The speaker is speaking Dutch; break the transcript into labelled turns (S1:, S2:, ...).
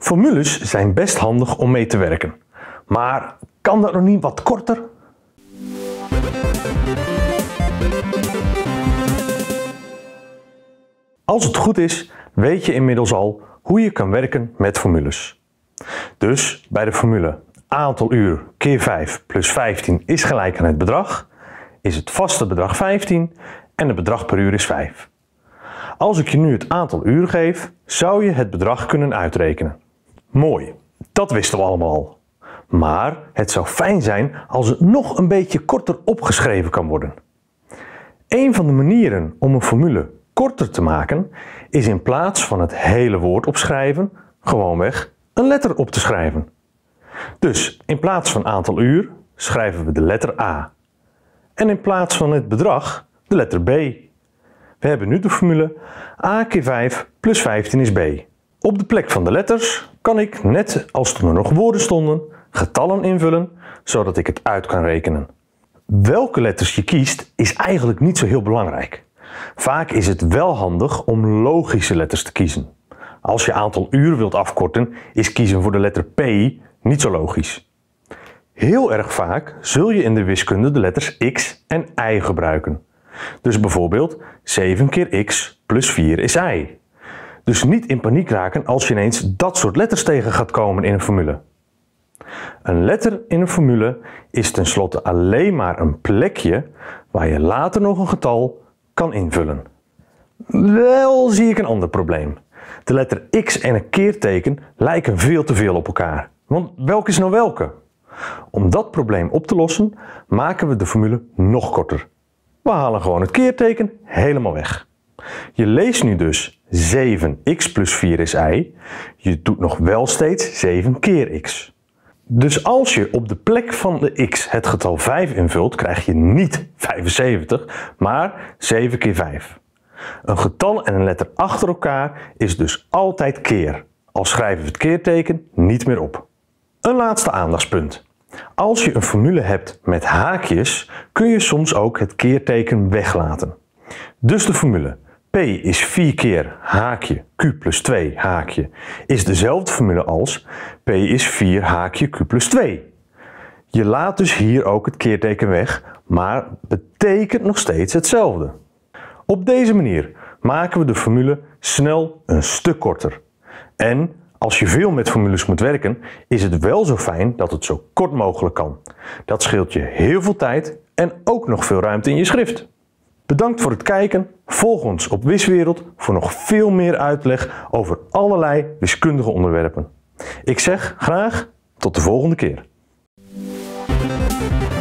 S1: Formules zijn best handig om mee te werken. Maar kan dat nog niet wat korter? Als het goed is, weet je inmiddels al hoe je kan werken met formules. Dus bij de formule aantal uur keer 5 plus 15 is gelijk aan het bedrag, is het vaste bedrag 15 en het bedrag per uur is 5. Als ik je nu het aantal uur geef, zou je het bedrag kunnen uitrekenen. Mooi, dat wisten we allemaal al. Maar het zou fijn zijn als het nog een beetje korter opgeschreven kan worden. Een van de manieren om een formule korter te maken is in plaats van het hele woord opschrijven, gewoonweg een letter op te schrijven. Dus in plaats van aantal uur schrijven we de letter A. En in plaats van het bedrag de letter B. We hebben nu de formule A keer 5 plus 15 is B. Op de plek van de letters kan ik, net als toen er nog woorden stonden, getallen invullen, zodat ik het uit kan rekenen. Welke letters je kiest is eigenlijk niet zo heel belangrijk. Vaak is het wel handig om logische letters te kiezen. Als je aantal uur wilt afkorten, is kiezen voor de letter P niet zo logisch. Heel erg vaak zul je in de wiskunde de letters x en y gebruiken. Dus bijvoorbeeld 7 keer x plus 4 is y. Dus niet in paniek raken als je ineens dat soort letters tegen gaat komen in een formule. Een letter in een formule is tenslotte alleen maar een plekje waar je later nog een getal kan invullen. Wel zie ik een ander probleem. De letter x en een keerteken lijken veel te veel op elkaar. Want welke is nou welke? Om dat probleem op te lossen maken we de formule nog korter. We halen gewoon het keerteken helemaal weg. Je leest nu dus 7x plus 4 is y. Je doet nog wel steeds 7 keer x. Dus als je op de plek van de x het getal 5 invult, krijg je niet 75, maar 7 keer 5. Een getal en een letter achter elkaar is dus altijd keer, al schrijven we het keerteken niet meer op. Een laatste aandachtspunt. Als je een formule hebt met haakjes, kun je soms ook het keerteken weglaten. Dus de formule P is 4 keer haakje Q plus 2 haakje is dezelfde formule als P is 4 haakje Q plus 2. Je laat dus hier ook het keerteken weg, maar betekent nog steeds hetzelfde. Op deze manier maken we de formule snel een stuk korter. En als je veel met formules moet werken, is het wel zo fijn dat het zo kort mogelijk kan. Dat scheelt je heel veel tijd en ook nog veel ruimte in je schrift. Bedankt voor het kijken. Volg ons op Wiswereld voor nog veel meer uitleg over allerlei wiskundige onderwerpen. Ik zeg graag tot de volgende keer.